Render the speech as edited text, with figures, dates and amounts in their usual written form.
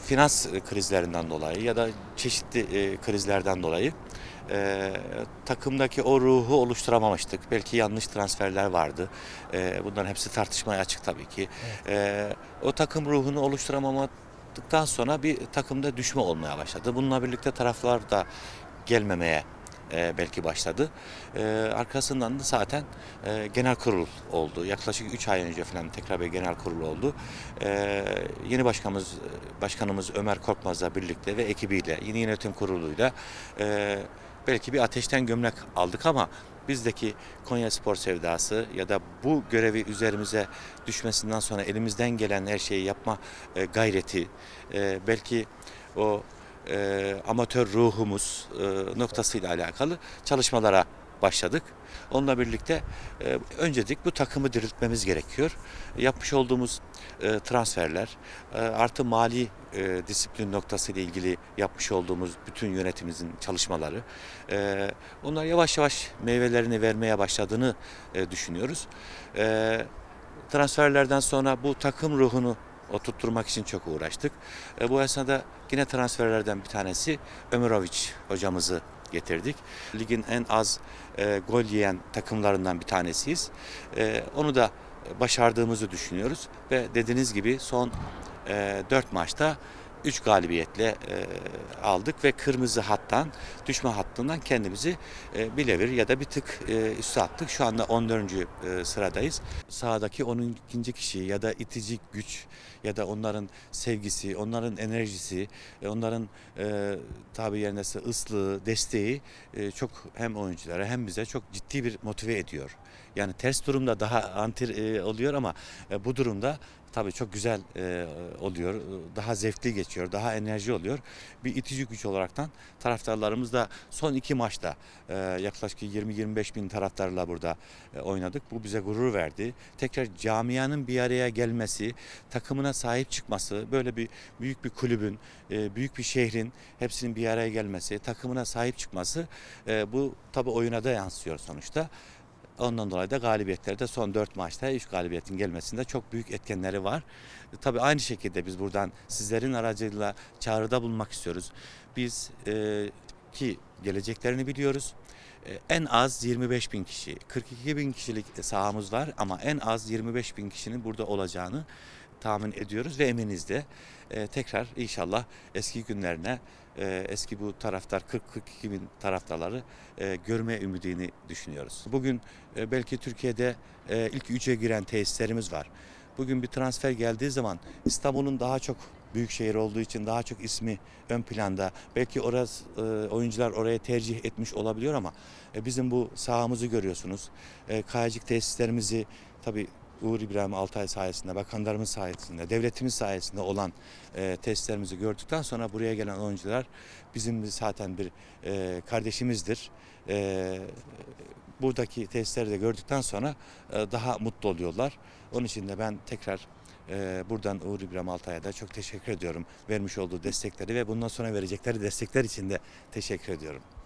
finans krizlerinden dolayı ya da çeşitli krizlerden dolayı takımdaki o ruhu oluşturamamıştık. Belki yanlış transferler vardı. Bunların hepsi tartışmaya açık tabii ki. O takım ruhunu oluşturamadıktan sonra bir takımda düşme olmaya başladı. Bununla birlikte taraflar da gelmemeye belki başladı. Arkasından da zaten genel kurul oldu. Yaklaşık 3 ay önce falan tekrar bir genel kurul oldu. Yeni başkanımız Ömer Korkmaz'la birlikte ve ekibiyle, yeni yönetim kuruluyla belki bir ateşten gömlek aldık ama bizdeki Konyaspor sevdası ya da bu görevi üzerimize düşmesinden sonra elimizden gelen her şeyi yapma gayreti, belki o amatör ruhumuz noktasıyla alakalı çalışmalara başladık. Onunla birlikte öncelik bu takımı diriltmemiz gerekiyor. Yapmış olduğumuz transferler artı mali disiplin noktasıyla ilgili yapmış olduğumuz bütün yönetimimizin çalışmaları onlar yavaş yavaş meyvelerini vermeye başladığını düşünüyoruz. Transferlerden sonra bu takım ruhunu oturtturmak için çok uğraştık. Bu esnada yine transferlerden bir tanesi Ömeroviç hocamızı getirdik. Ligin en az gol yiyen takımlarından bir tanesiyiz. Onu da başardığımızı düşünüyoruz ve dediğiniz gibi son 4 maçta 3 galibiyetle aldık ve kırmızı hattan, düşme hattından kendimizi birebir ya da bir tık üste attık. Şu anda 14. Sıradayız. Sahadaki 12. kişi ya da itici güç ya da onların sevgisi, onların enerjisi, onların tabi yerine ıslığı, desteği çok hem oyunculara hem bize çok ciddi bir motive ediyor. Yani ters durumda daha antir oluyor ama bu durumda tabii çok güzel oluyor, daha zevkli geçiyor, daha enerji oluyor. Bir itici güç olaraktan taraftarlarımız da son 2 maçta yaklaşık 20-25 bin taraftarla burada oynadık. Bu bize gurur verdi. Tekrar camianın bir araya gelmesi, takımına sahip çıkması, böyle bir büyük bir kulübün, büyük bir şehrin hepsinin bir araya gelmesi, takımına sahip çıkması bu tabii oyuna da yansıyor sonuçta. Ondan dolayı da galibiyetlerde son 4 maçta 3 galibiyetin gelmesinde çok büyük etkenleri var. Tabii aynı şekilde biz buradan sizlerin aracılığıyla çağrıda bulunmak istiyoruz. Biz ki geleceklerini biliyoruz. En az 25 bin kişi, 42 bin kişilik sahamız var ama en az 25 bin kişinin burada olacağını tahmin ediyoruz ve eminiz de. Tekrar inşallah eski günlerine, eski bu taraftar 40-42 bin taraftarları görme ümidini düşünüyoruz. Bugün belki Türkiye'de ilk 3'e giren tesislerimiz var. Bugün bir transfer geldiği zaman İstanbul'un daha çok büyük şehir olduğu için daha çok ismi ön planda. Belki orası oyuncular oraya tercih etmiş olabiliyor ama bizim bu sahamızı görüyorsunuz. Kayacık tesislerimizi tabii Uğur İbrahim Altay sayesinde, bakanlarımız sayesinde, devletimiz sayesinde olan tesislerimizi gördükten sonra buraya gelen oyuncular bizim zaten bir kardeşimizdir. Buradaki tesisleri de gördükten sonra daha mutlu oluyorlar. Onun için de ben tekrar buradan Uğur İbrahim Altay'a da çok teşekkür ediyorum. Vermiş olduğu destekleri ve bundan sonra verecekleri destekler için de teşekkür ediyorum.